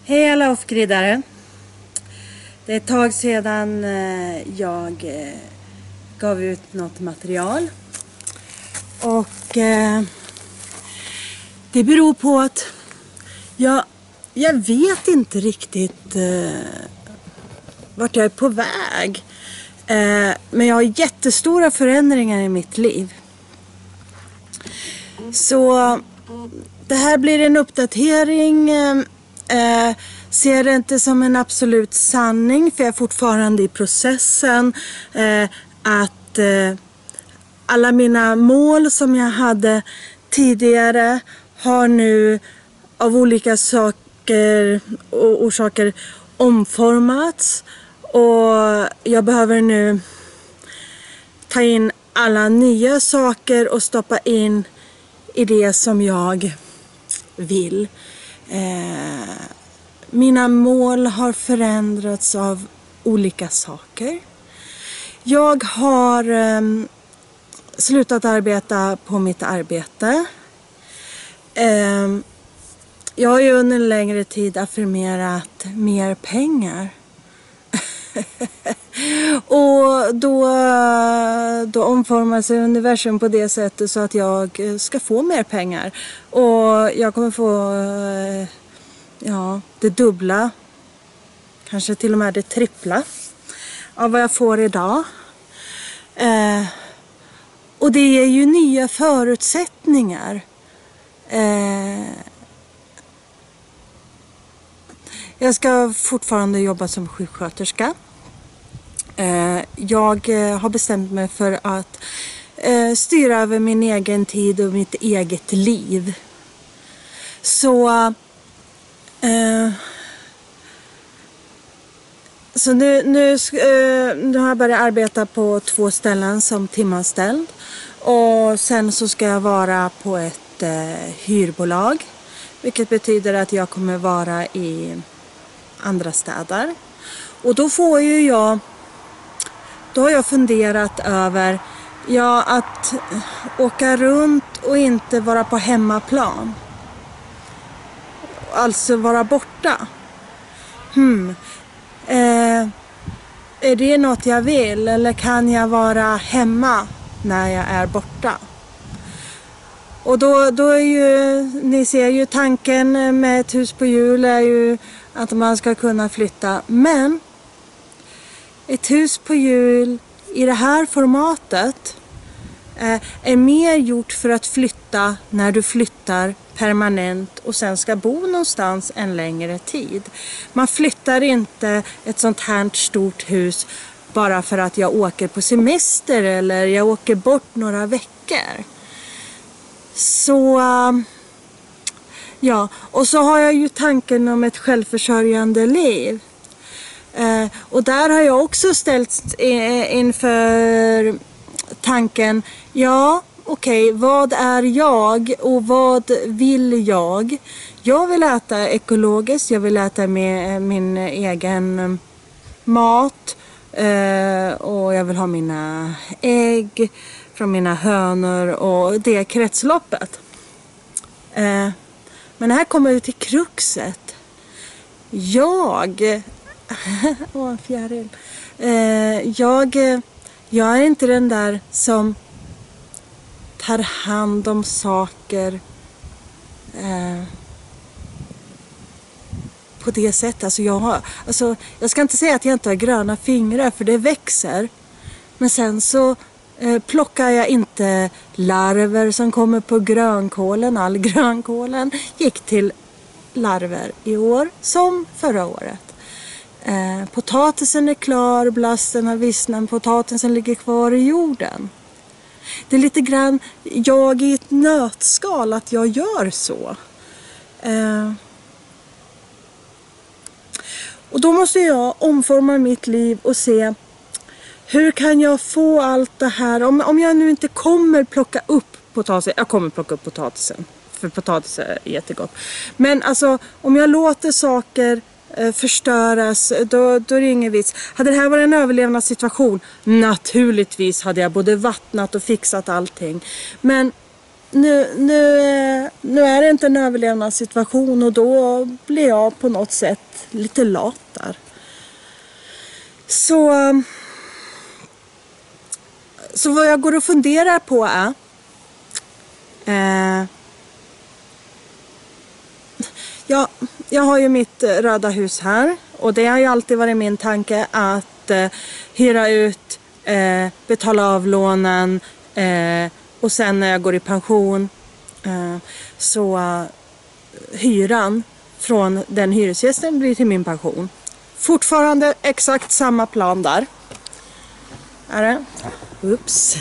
Hej alla off-griddare. Det är ett tag sedan jag gav ut något material. Och det beror på att jag vet inte riktigt vart jag är på väg. Men jag har jättestora förändringar i mitt liv. Så det här blir en uppdatering. Ser det inte som en absolut sanning, för jag är fortfarande i processen att alla mina mål som jag hade tidigare har nu av olika orsaker omformats, och jag behöver nu ta in alla nya saker och stoppa in i det som jag vill. Mina mål har förändrats av olika saker. Jag har slutat arbeta på mitt arbete. Jag har ju under en längre tid affirmerat mer pengar. Och då omformar sig universum på det sättet så att jag ska få mer pengar. Och jag kommer få det dubbla, kanske till och med det trippla av vad jag får idag. Och det är ju nya förutsättningar. Jag ska fortfarande jobba som sjuksköterska. Jag har bestämt mig för att styra över min egen tid och mitt eget liv. Så nu har jag börjat arbeta på 2 ställen som timanställd. Och sen så ska jag vara på ett hyrbolag. Vilket betyder att jag kommer vara i andra städer. Och då har jag funderat över att åka runt och inte vara på hemmaplan. Alltså vara borta. Är det något jag vill, eller kan jag vara hemma när jag är borta? Och då är ju, ni ser ju, tanken med ett hus på hjul är ju att man ska kunna flytta. Men ett hus på hjul i det här formatet är mer gjort för att flytta när du flyttar permanent och sen ska bo någonstans en längre tid. Man flyttar inte ett sånt här stort hus bara för att jag åker på semester eller jag åker bort några veckor. Så och så har jag ju tanken om ett självförsörjande liv. Och där har jag också ställts inför tanken, okej, vad är jag och vad vill jag? Jag vill äta ekologiskt, jag vill äta med min egen mat, och jag vill ha mina ägg från mina hönor och det kretsloppet. Men här kommer vi till kruxet. En fjäril. Jag är inte den där som tar hand om saker på det sättet. Alltså jag ska inte säga att jag inte har gröna fingrar, för det växer. Men sen så plockar jag inte larver som kommer på grönkålen. All grönkålen gick till larver i år som förra året. Potatisen är klar, blasten har vissnat, potatisen ligger kvar i jorden. Det är lite grann jag i ett nötskal att jag gör så. Och då måste jag omforma mitt liv och se, hur kan jag få allt det här? Om jag nu inte kommer plocka upp potatisen. Jag kommer plocka upp potatisen, för potatis är jättegott. Men alltså, om jag låter saker förstöras, då är det ingen vits. Hade det här varit en överlevnadssituation, naturligtvis hade jag både vattnat och fixat allting. Men nu är det inte en överlevnadssituation och då blir jag på något sätt lite lat där. Så vad jag går och funderar på är jag har ju mitt röda hus här och det har ju alltid varit min tanke att hyra ut, betala av lånen och sen när jag går i pension så hyran från den hyresgästen blir till min pension. Fortfarande exakt samma plan där. Är det? Oops.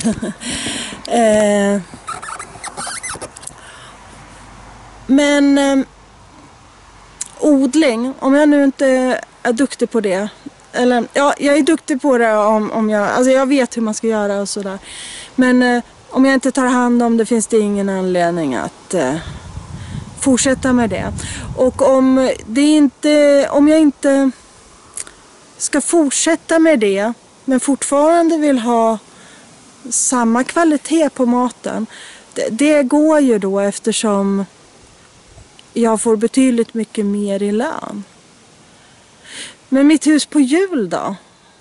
Men odling, om jag nu inte är duktig på det, eller ja, jag är duktig på det om jag vet hur man ska göra och sådär. Men om jag inte tar hand om det finns det ingen anledning att fortsätta med det. Och om jag inte ska fortsätta med det men fortfarande vill ha samma kvalitet på maten, det går ju då eftersom jag får betydligt mycket mer i lön. Men mitt hus på hjul då?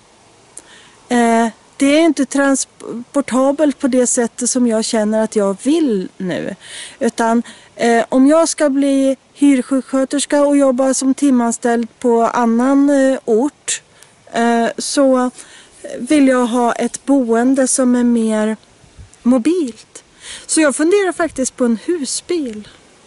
Det är inte transportabelt på det sättet som jag känner att jag vill nu. Utan om jag ska bli hyrsjuksköterska och jobba som timanställd på annan ort så vill jag ha ett boende som är mer mobilt. Så jag funderar faktiskt på en husbil.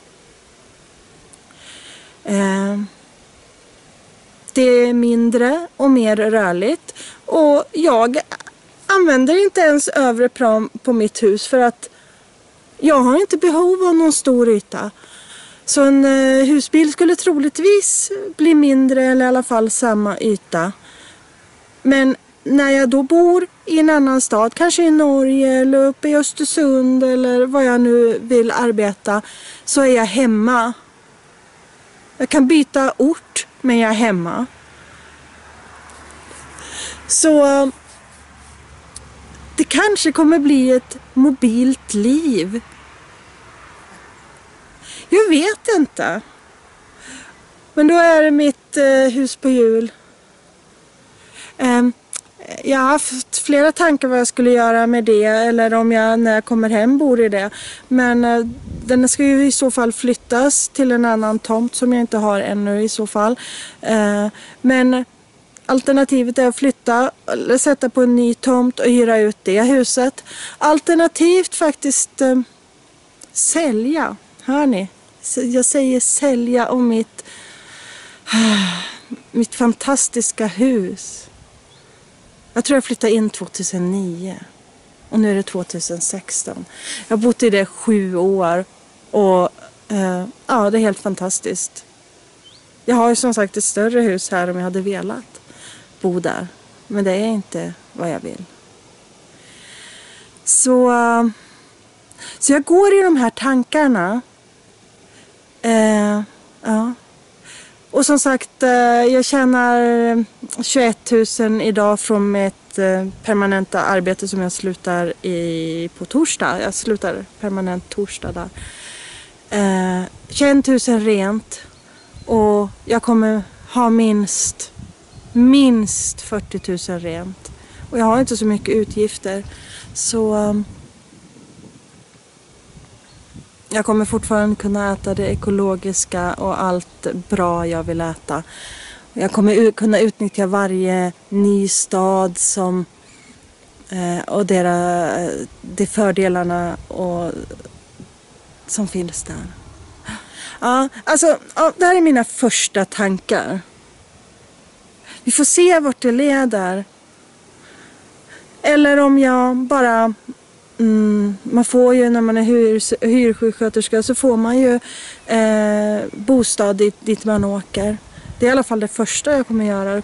Det är mindre och mer rörligt och jag använder inte ens övre plan på mitt hus för att jag har inte behov av någon stor yta. Så en husbil skulle troligtvis bli mindre eller i alla fall samma yta. Men när jag då bor i en annan stad, kanske i Norge eller uppe i Östersund eller vad jag nu vill arbeta, så är jag hemma. Jag kan byta ort, men jag är hemma. Så det kanske kommer bli ett mobilt liv. Jag vet inte. Men då är det mitt hus på hjul. Jag har haft flera tankar vad jag skulle göra med det. Eller om jag när jag kommer hem bor i det. Men den ska ju i så fall flyttas till en annan tomt som jag inte har ännu i så fall. Men alternativet är att flytta eller sätta på en ny tomt och hyra ut det huset. Alternativt faktiskt sälja. Hör ni? Jag säger sälja om mitt fantastiska hus. Jag tror jag flyttade in 2009 och nu är det 2016. Jag har bott i det 7 år och ja, det är helt fantastiskt. Jag har ju som sagt ett större hus här om jag hade velat bo där. Men det är inte vad jag vill. Så jag går i de här tankarna. Ja. Och som sagt, jag tjänar 21 000 idag från mitt permanenta arbete som jag slutar på torsdag. Jag slutar permanent torsdag där. 21 000 rent. Och jag kommer ha minst 40 000 rent. Och jag har inte så mycket utgifter. Så jag kommer fortfarande kunna äta det ekologiska och allt bra jag vill äta. Jag kommer kunna utnyttja varje ny stad och de fördelarna som finns där. Ja, alltså, det här är mina första tankar. Vi får se vart det leder. Eller om jag bara... man får ju när man är hyrsjuksköterska så får man ju bostad dit man åker. Det är i alla fall det första jag kommer göra.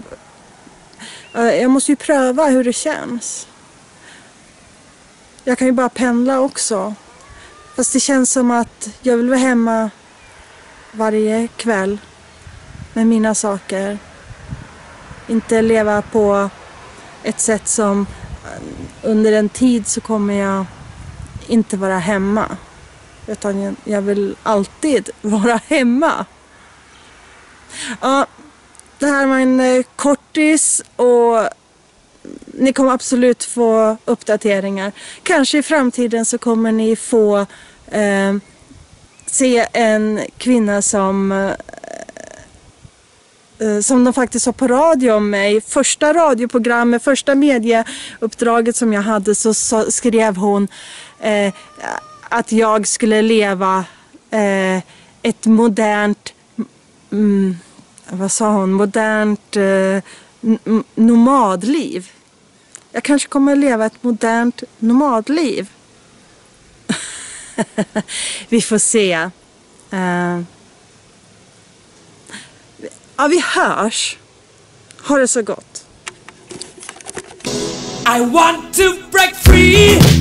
Jag måste ju pröva hur det känns. Jag kan ju bara pendla också. Fast det känns som att jag vill vara hemma varje kväll med mina saker. Inte leva på ett sätt som under en tid så kommer jag inte vara hemma. utan jag vill alltid vara hemma. Ja, det här var en kortis och ni kommer absolut få uppdateringar. Kanske i framtiden så kommer ni få se en kvinna som de faktiskt sa på radio om mig. Första radioprogrammet, första medieuppdraget som jag hade, så skrev hon att jag skulle leva ett modernt vad sa hon? Modernt nomadliv. Jag kanske kommer att leva ett modernt nomadliv. Vi får se. Ja, vi hörs. Ha det så gott. I want to break free.